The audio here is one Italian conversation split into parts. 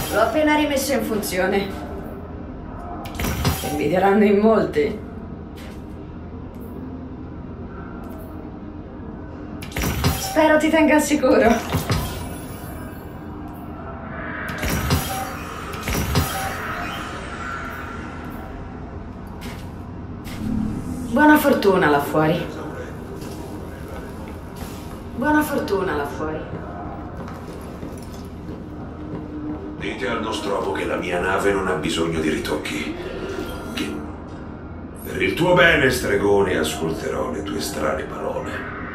L'ho appena rimesso in funzione. Ti invidieranno in molti. Spero ti tenga al sicuro. Buona fortuna là fuori. Buona fortuna là fuori. Dite al Nostromo che la mia nave non ha bisogno di ritocchi. Che... Per il tuo bene, stregone, ascolterò le tue strane parole.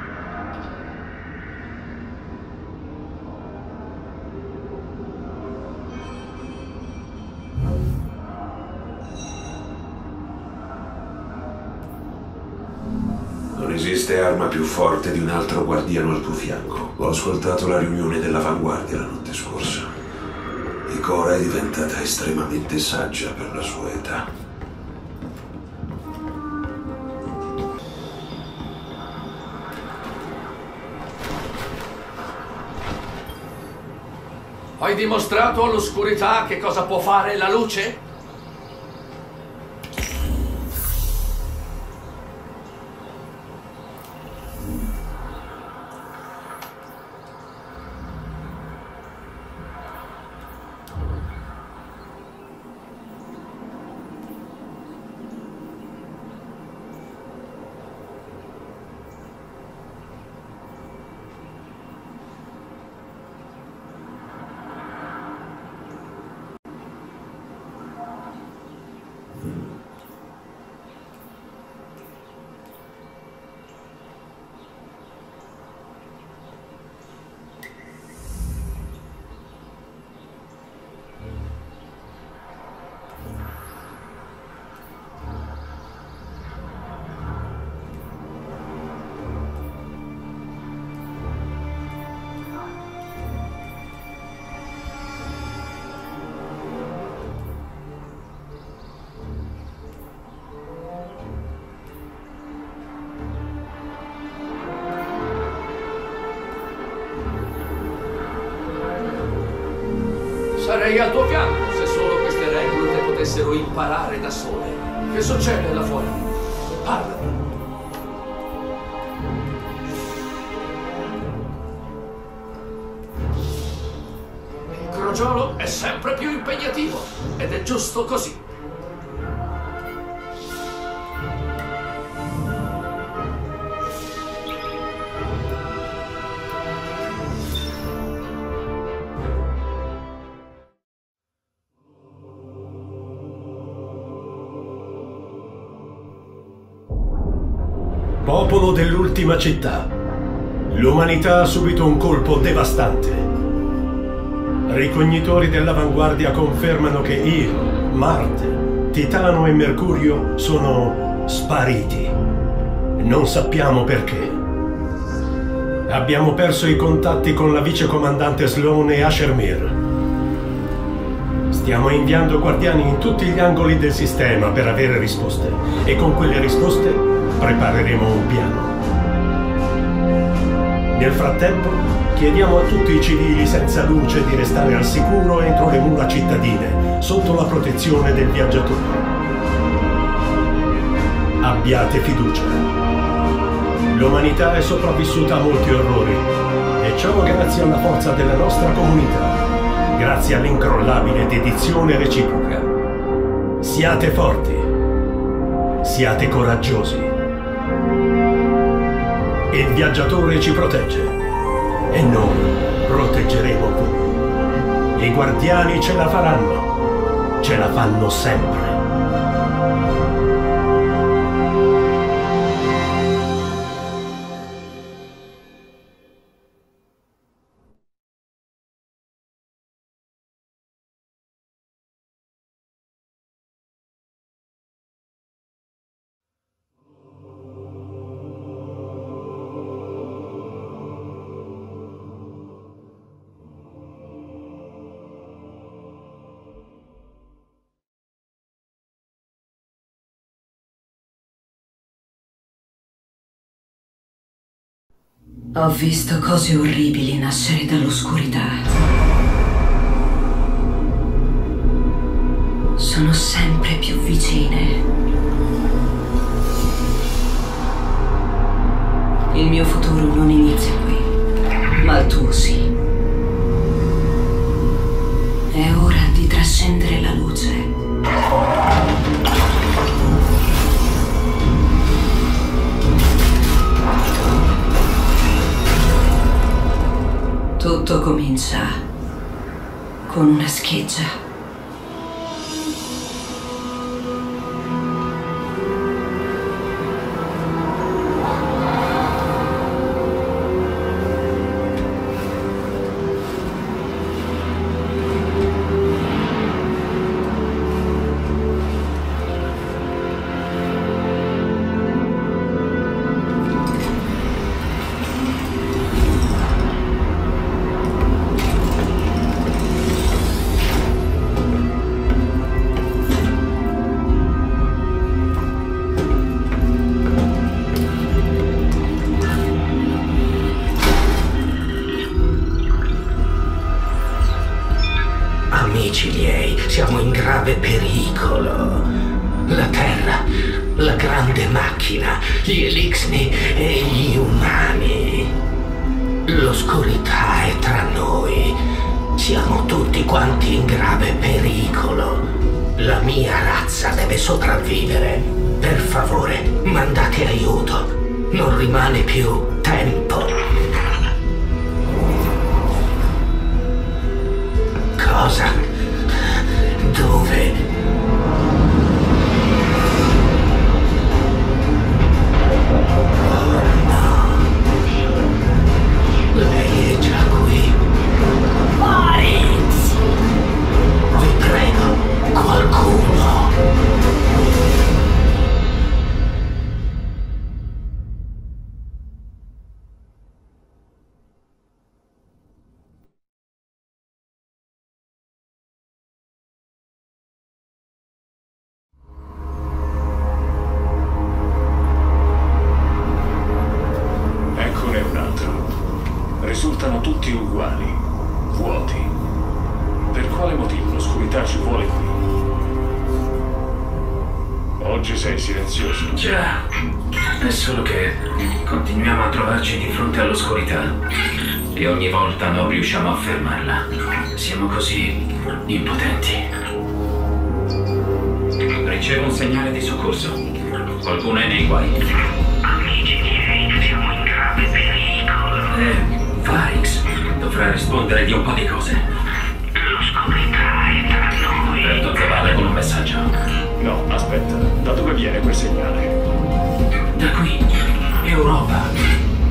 Non esiste arma più forte di un altro guardiano al tuo fianco. Ho ascoltato la riunione dell'Avanguardia la notte scorsa. Ikora è diventata estremamente saggia per la sua età. Hai dimostrato all'oscurità che cosa può fare la luce? Sarei al tuo fianco se solo queste regole potessero imparare da sole. Che succede là fuori? Parlami. Il crogiolo è sempre più impegnativo ed è giusto così. Popolo dell'ultima città. L'umanità ha subito un colpo devastante. Ricognitori dell'Avanguardia confermano che Io, Marte, Titano e Mercurio sono spariti. Non sappiamo perché. Abbiamo perso i contatti con la vicecomandante Sloan e Asher Mir. Stiamo inviando guardiani in tutti gli angoli del sistema per avere risposte. E con quelle risposte prepareremo un piano. Nel frattempo, chiediamo a tutti i civili senza luce di restare al sicuro entro le mura cittadine, sotto la protezione del viaggiatore. Abbiate fiducia. L'umanità è sopravvissuta a molti orrori, e ciò grazie alla forza della nostra comunità, grazie all'incrollabile dedizione reciproca. Siate forti, siate coraggiosi. Il viaggiatore ci protegge e noi proteggeremo voi. I guardiani ce la faranno, ce la fanno sempre. Ho visto cose orribili nascere dall'oscurità. sono sempre più vicine. Il mio futuro non inizia qui, ma il tuo sì. È ora di trascendere la luce. Tutto comincia con una scheggia. Amici miei, siamo in grave pericolo. La Terra, la grande macchina, gli Elixni e gli umani. L'oscurità è tra noi. Siamo tutti quanti in grave pericolo. La mia razza deve sopravvivere. Per favore, mandate aiuto. Non rimane più tempo. Cosa? Dove? Oh no. Lei è già qui. Varys! Vi prego, qualcuno. Eccone un altro. Risultano tutti uguali, vuoti. Per quale motivo l'oscurità ci vuole qui? Oggi sei silenzioso. Già, è solo che continuiamo a trovarci di fronte all'oscurità e ogni volta non riusciamo a fermarla. Siamo così impotenti. Ricevo un segnale di soccorso. Qualcuno è nei guai. Amici miei, siamo in grave pericolo. Varys dovrà rispondere di un po' di cose. L'oscurità è tra noi. Alberto Zavale con un messaggio. No, aspetta. Da dove viene quel segnale? Da qui, Europa.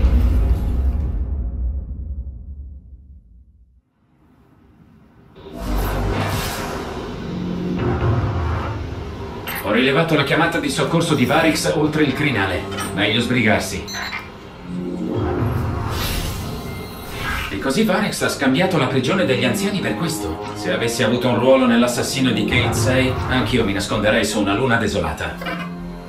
Ho rilevato la chiamata di soccorso di Varys oltre il crinale. Meglio sbrigarsi. E così Varys ha scambiato la prigione degli anziani per questo. Se avessi avuto un ruolo nell'assassino di Cait Sej, anch'io mi nasconderei su una luna desolata.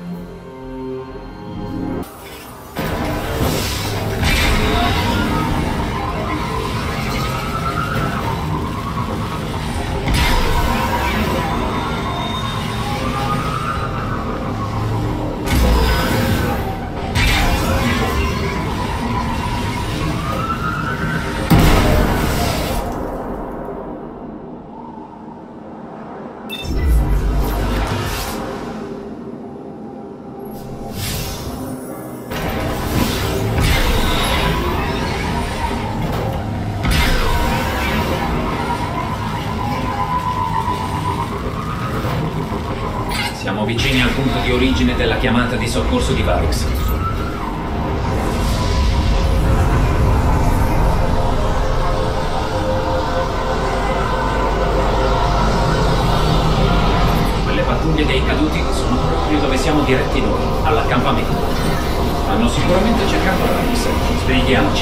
Siamo vicini al punto di origine della chiamata di soccorso di Varys. Quelle pattuglie dei caduti sono proprio dove siamo diretti noi, all'accampamento. Stanno sicuramente cercando Varys. Sbrighiamoci.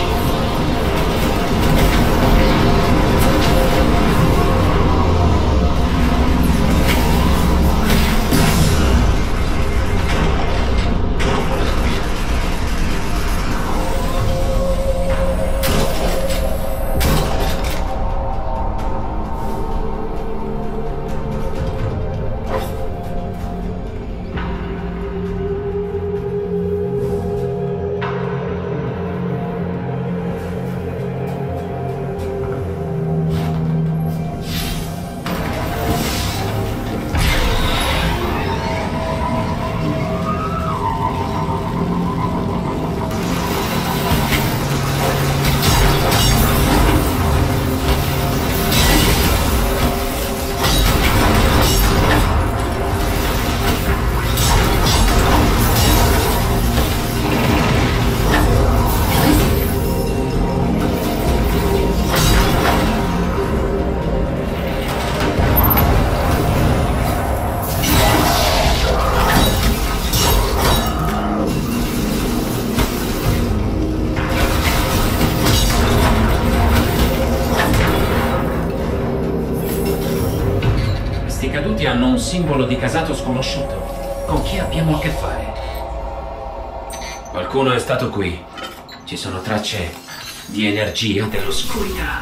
tutti hanno un simbolo di casato sconosciuto. Con chi abbiamo a che fare? Qualcuno è stato qui. Ci sono tracce di energia dell'oscurità.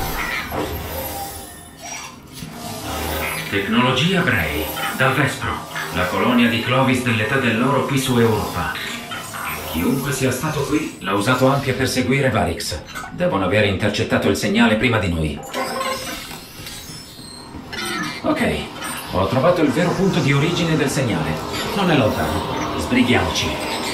Tecnologia Bray, da Vespro, la colonia di Clovis dell'età dell'oro qui su Europa. Chiunque sia stato qui l'ha usato anche per seguire Varix. Devono aver intercettato il segnale prima di noi. Ok, ho trovato il vero punto di origine del segnale. Non è lontano. Sbrighiamoci.